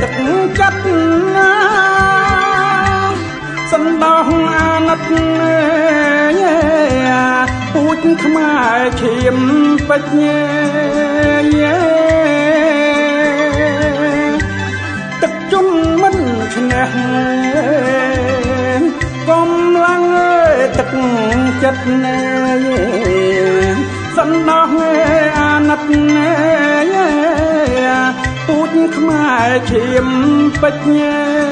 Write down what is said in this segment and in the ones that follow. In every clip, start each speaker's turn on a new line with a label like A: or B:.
A: ទឹកចិត្តណាសណ្ដោះអាណិតពូជខ្មែរឈាមពេជ្រទឹកជុំមិនឈ្នះកំឡាំងទឹកចិត្តសណ្ដោះអាណិតពូជខ្មែរឈាមពេជ្រ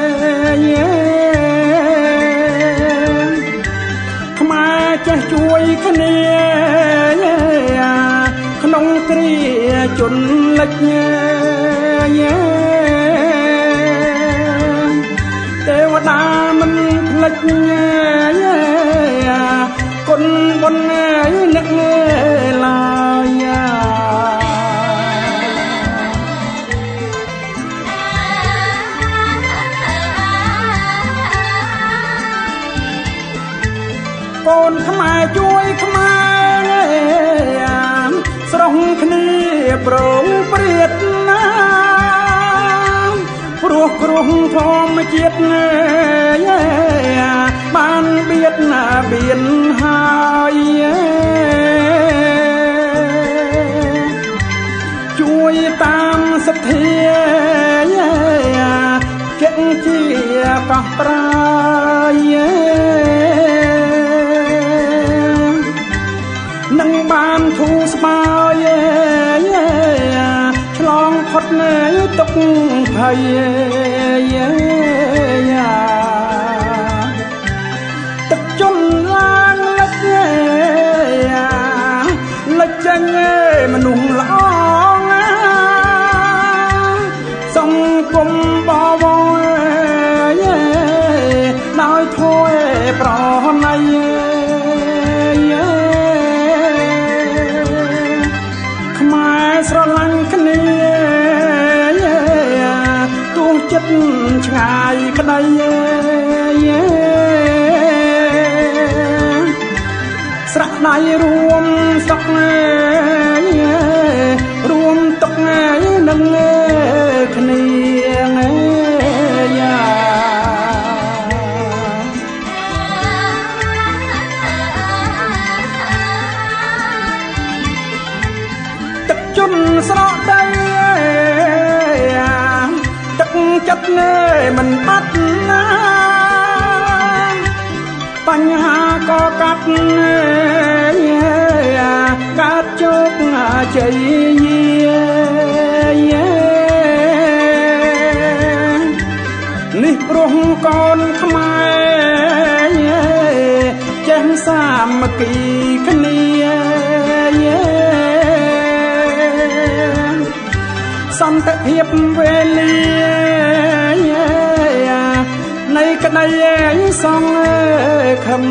A: ខ្មែរចេះជួយគ្នាក្នុងគ្រាជនលិចទេវតាមិនភ្លេចគុណបុណ្យអ្នកឡើយកូនខ្មែរជួយខ្មែរស្រស់គ្នាប្រងព្រាតណាព្រោះគ្រោះធម្មជាតិបានបៀតណាបៀនហើយជួយតាមសទ្ធាគិតជាកោះប្រាយនឹងបានធូរស្បើយឆ្លងផុតទុក្ខភ័យទឹកជន់ឡើងលិចលិចចេញមនុស្សល្អសង្គមបវរដោយធួយប្រណីខ្មែរស្រឡាញ់គ្នាទូចិត្តឆ្ងាយក្តីស្រះដៃរួមសុខរួមទុកនឹងគ្នាទឹកជន់ស្រកដីទឹកចិត្តមិនបាត់ណាបញ្ហាក៏កាត់កាត់ជោគជ័យនេះព្រោះកូនខ្មែរចេះសាមគ្គីគ្នាសន្តិភាពវេលានៃក្តីសង្ឃឹម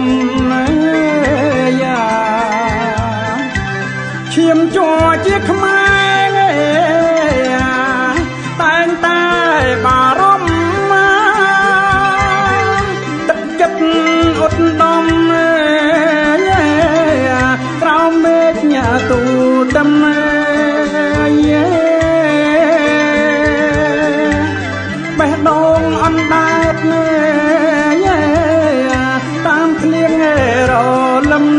A: ឈាមជ័រជាខ្មែរតែងតែបារម្ភទឹកចិត្តឧត្តមក្រោមមេឃញ៉ាទូតំបេះដូងអណ្ដែតតាមភ្លៀងរលឹម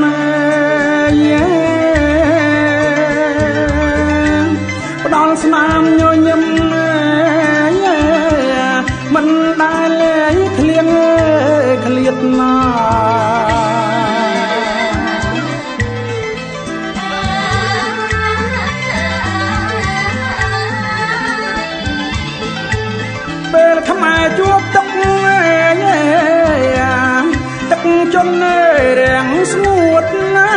A: ផ្ដល់ស្នាមញញឹមមិនដែលឃ្លៀងឃ្លាតណាពេលខ្មែរជួបទឹកទឹកជន់រាំងស្ងួតណា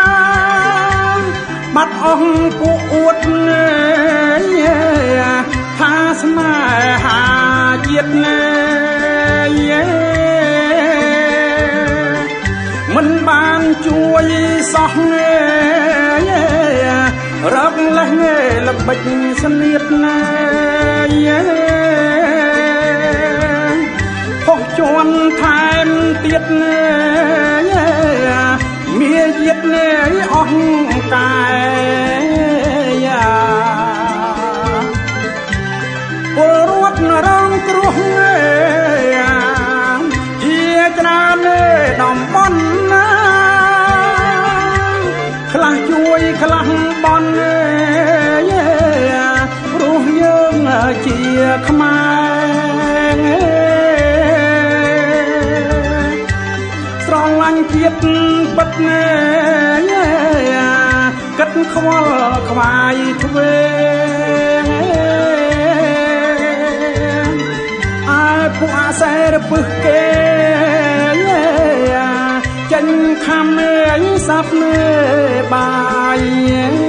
A: បាត់អស់ពួកអួតថាស្នេហាជាតិមិនបានជួយសោះរកលេះល្បិចស្នៀតណាផុសជន់ថែមទៀតមាយាទអស់កាយពលរដ្ឋខ្វល់ខ្វាយទ្វេអាយពួកអាសែរពឹសគេចិនខំអើយសាប់លើបាយ